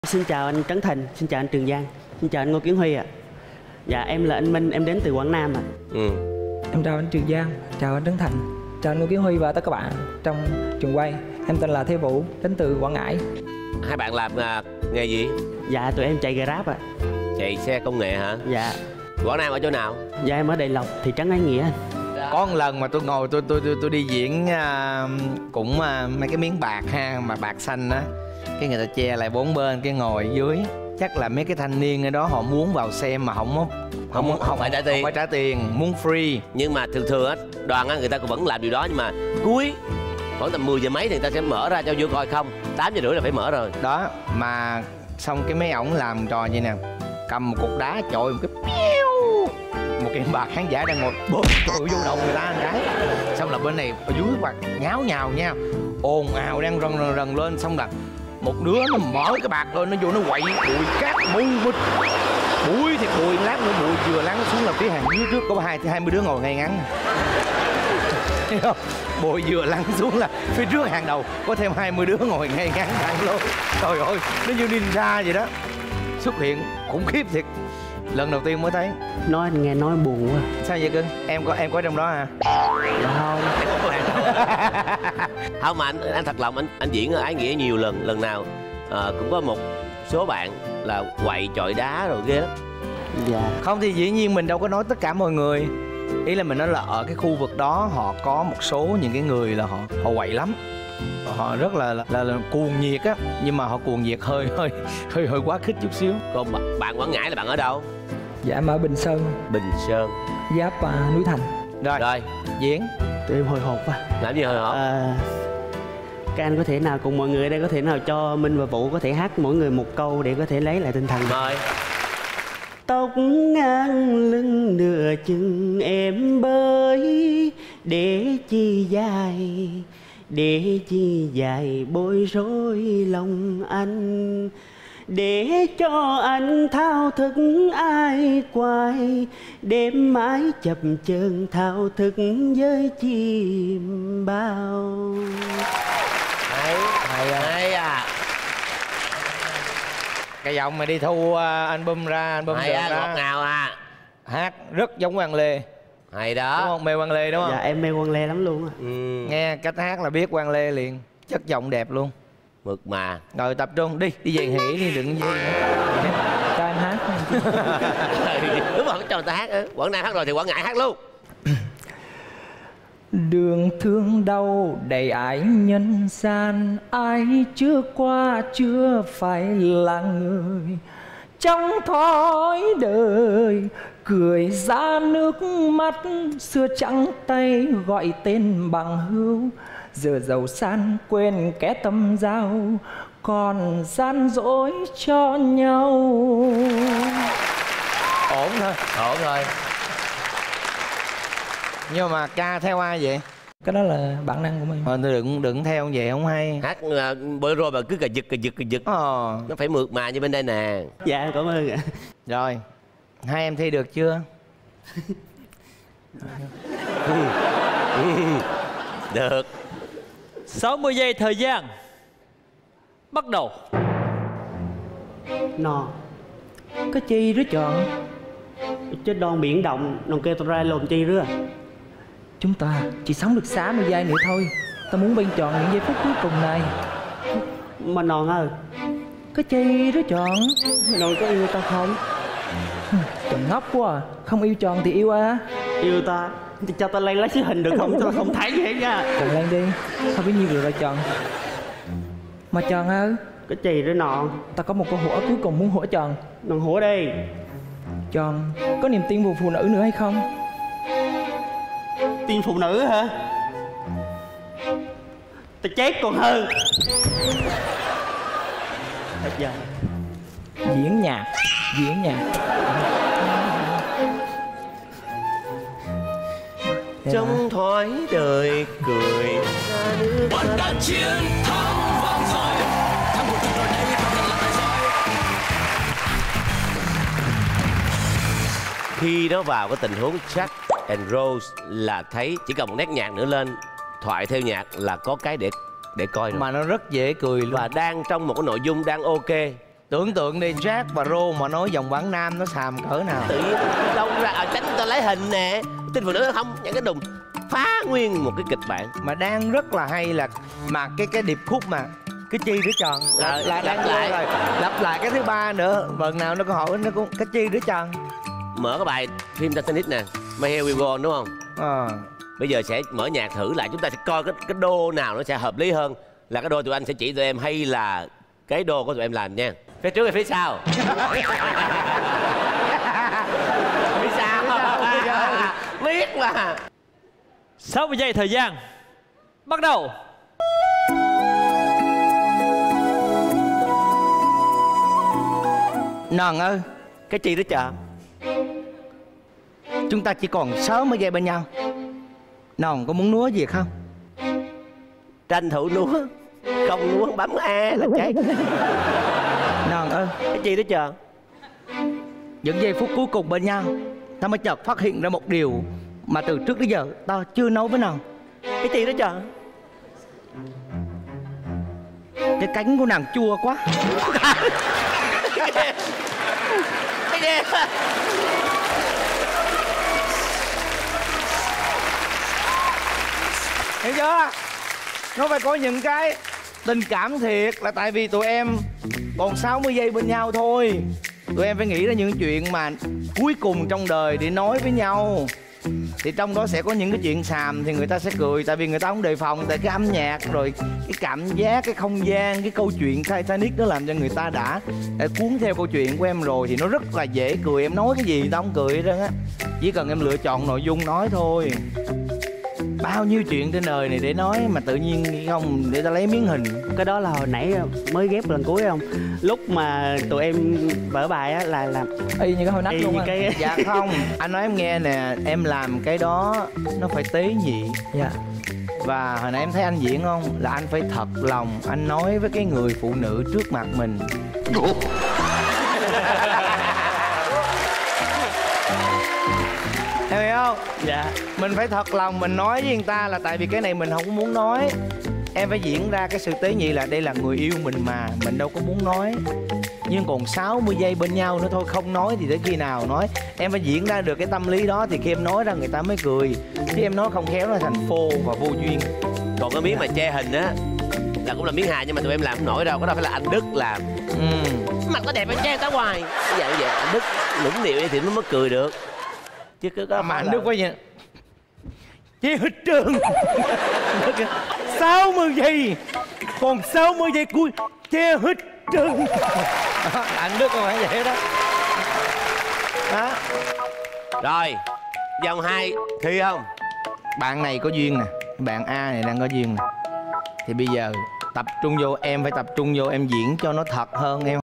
Xin chào anh Trấn Thành, xin chào anh Trường Giang, xin chào anh Ngô Kiến Huy ạ. Dạ em là anh Minh, em đến từ Quảng Nam ạ. Em chào anh Trường Giang, chào anh Trấn Thành, chào anh Ngô Kiến Huy và tất cả các bạn trong trường quay. Em tên là Thế Vũ, đến từ Quảng Ngãi. Hai bạn làm nghề gì? Dạ tụi em chạy Grab ạ. Chạy xe công nghệ hả? Dạ. Quảng Nam ở chỗ nào? Dạ em ở Đại Lộc, thị trấn Ái Nghĩa anh. Có một lần mà tôi ngồi tôi đi diễn cũng mấy cái miếng bạc ha, mà bạc xanh á, cái người ta che lại bốn bên, cái ngồi dưới chắc là mấy cái thanh niên ở đó họ muốn vào xem mà không phải trả tiền. Không phải trả tiền, muốn free. Nhưng mà thường á đoàn á người ta cũng vẫn làm điều đó, nhưng mà cuối khoảng tầm 10 giờ mấy thì người ta sẽ mở ra cho vô coi không. 8 giờ rưỡi là phải mở rồi. Đó mà xong cái mấy ổng làm trò vậy nè, cầm một cục đá chọi một cái piu, một cái bà khán giả đang ngồi bóp vô đầu người ta một cái, xong là bên này ở dưới mặt nháo nhào nha, ồn ào đang rần lên, xong là một đứa nó mở cái bạc lên, nó vô nó quậy bụi cát bu mịt, bụi thì bụi, lát nữa bụi vừa lắng xuống là phía hàng dưới trước có 20 đứa ngồi ngay ngắn. Thấy không? Bụi vừa lăn xuống là phía trước hàng đầu có thêm 20 đứa ngồi ngay ngắn thẳng luôn. Trời ơi, nó như ninja vậy đó. Xuất hiện khủng khiếp thiệt. Lần đầu tiên mới thấy. Nói anh nghe nói buồn quá. Sao vậy cưng? Em có trong đó hả? Dạ không. Không mà anh thật lòng anh diễn ở Ái Nghĩa nhiều lần, lần nào cũng có một số bạn là quậy chọi đá rồi ghê lắm. Dạ. Không thì dĩ nhiên mình đâu có nói tất cả mọi người. Ý là mình nói là ở cái khu vực đó họ có một số những cái người là họ quậy lắm. Họ rất là cuồng nhiệt á, nhưng mà họ cuồng nhiệt hơi quá khích chút xíu. Còn bạn Quảng Ngãi là bạn ở đâu? Dạ em ở Bình Sơn. Bình Sơn. Giáp núi Thành. Rồi diễn. Tụi em hồi hộp quá. Làm gì hồi hộp? Các anh có thể nào cùng mọi người ở đây có thể nào cho Minh và Vũ có thể hát mỗi người một câu để có thể lấy lại tinh thần? Mời. Tóc ngang lưng nửa chừng em bơi, để chi dài bối rối lòng anh, để cho anh thao thức ai quay, đêm mãi chập chờn thao thức với chim bao. Hay à. Cái giọng mà đi thu album ra, Hay à, ngọt ngào à. Hát rất giống Quang Lê. Hay đó. Đúng không? Mê Quang Lê đúng không? Dạ em mê Quang Lê lắm luôn á. Nghe cách hát là biết Quang Lê liền. Chất giọng đẹp luôn. Mực mà. Rồi tập trung đi về nghỉ đi, đừng gì nữa. Cho em hát. Đúng rồi, cho người ta hát. Quảng Nam hát rồi thì Quảng Ngãi hát luôn. Đường thương đau đầy ải nhân gian, ai chưa qua chưa phải là người. Trong thói đời cười ra nước mắt, xưa trắng tay gọi tên bằng hữu. Giờ giàu sang quên kẻ tâm giao, còn gian dối cho nhau. Ổn thôi. Nhưng mà ca theo ai vậy? Cái đó là bản năng của mình. Đừng theo vậy không hay. Hát bolero mà cứ cà giật. Nó phải mượt mà như bên đây nè. Dạ cảm ơn ạ. Rồi, hai em thi được chưa? Được. 60 giây thời gian bắt đầu. Nò có chi rứa chọn chứ đòn biển động đòn kêu tao ra lồn chi rứa. Chúng ta chỉ sống được 60 giây nữa thôi. Ta muốn bên chọn những giây phút cuối cùng này. Mà nòn ơi, Cái chi đó chọn. nòn có yêu tao không? Trông ngốc quá à. Không yêu tròn thì yêu à. Yêu ta thì cho tao lên lấy xíu hình được không? Tao không thấy vậy nha. Tròn lên đi. Không biết nhiêu rồi ra tròn. Mà tròn ơi, Cái chi rứa nòn. ta có một câu hỏi cuối cùng muốn hỏi tròn. Nòn hủa đi. Tròn có niềm tin vào phụ nữ nữa hay không? Tin phụ nữ hả? Tao chết còn hơn. Bây giờ Diễn nhạc. Trong thói đời cười ra nước mắt. Khi nó vào cái tình huống Jack and Rose là thấy chỉ cần một nét nhạc nữa lên, thoại theo nhạc là có cái để coi rồi. Mà nó rất dễ cười luôn. Và đang trong một cái nội dung đang ok Tưởng tượng đi, Jack và Rô mà nói dòng Quảng Nam nó xàm cỡ nào. Tự nhiên đâu ra tránh người ta lấy hình nè. Tin phụ nữ không, những cái đùng phá nguyên một cái kịch bản. Mà đang rất là hay là mà cái điệp khúc mà cái chi đứa tròn là đang lại rồi lặp lại cái thứ ba nữa, vần nào nó có hỏi nó cũng cái chi đứa tròn. Mở cái bài phim Titanic nè, My Hair Will Go On đúng không? Bây giờ sẽ mở nhạc thử lại, chúng ta sẽ coi cái đô nào nó sẽ hợp lý hơn. Là cái đô tụi anh sẽ chỉ tụi em hay là cái đô của tụi em làm nha. Phía trước hay phía sau? Phía sau. Biết mà. 60 giây thời gian bắt đầu. Nòn ơi, Cái chi đó chờ. chúng ta chỉ còn 60 giây bên nhau. Nòn có muốn núa gì không? Tranh thủ núa. Không núa bấm A là cháy. Nòn ơi, Cái chi đó chờ. những giây phút cuối cùng bên nhau, ta mới chợt phát hiện ra một điều mà từ trước đến giờ ta chưa nói với nàng. Cái chi đó chờ. Cái cánh của nàng chua quá. Cái gì? Hiểu chưa? Nó phải có những cái tình cảm thiệt, là tại vì tụi em còn 60 giây bên nhau thôi. Tụi em phải nghĩ ra những chuyện mà cuối cùng trong đời để nói với nhau. Thì trong đó sẽ có những cái chuyện xàm thì người ta sẽ cười. Tại vì người ta không đề phòng. Tại cái âm nhạc rồi cái cảm giác, cái không gian, cái câu chuyện Titanic nó làm cho người ta đã cuốn theo câu chuyện của em rồi. Thì nó rất là dễ cười. Em nói cái gì người ta không cười hết trơn á. Chỉ cần em lựa chọn nội dung nói thôi. Bao nhiêu chuyện trên đời này để nói mà tự nhiên không để ta lấy miếng hình. Cái đó là hồi nãy mới ghép lần cuối không? Lúc mà tụi em vở bài á là Y như cái hồi nách y luôn như á. cái Dạ không, anh nói em nghe nè, em làm cái đó nó phải tế nhị. Dạ. Và hồi nãy em thấy anh diễn không? Là anh phải thật lòng, anh nói với cái người phụ nữ trước mặt mình. Em hiểu không? dạ. Mình phải thật lòng mình nói với người ta là tại vì cái này mình không có muốn nói. Em phải diễn ra cái sự tế nhị là đây là người yêu mình mà, mình đâu có muốn nói. Nhưng còn 60 giây bên nhau nữa thôi, không nói thì tới khi nào nói. Em phải diễn ra được cái tâm lý đó thì khi em nói ra người ta mới cười. Chứ em nói không khéo nó thành phô và vô duyên. Còn cái miếng mà che hình á là cũng là miếng hài nhưng mà tụi em làm không nổi đâu. Cái đó phải là anh Đức làm. Mặt nó đẹp mà che người ta hoài. Vậy anh Đức lũng điệu thì nó mới cười được. Chứ có Mà anh Đức phải vậy. Che hết trơn. 60 giây. Còn 60 giây cuối che hết trơn. Anh Đức không phải vậy đó. Đó. Rồi, vòng 2 Thi không? Bạn này có duyên nè, bạn A này đang có duyên nè. Thì bây giờ tập trung vô, em phải tập trung vô em diễn cho nó thật hơn em.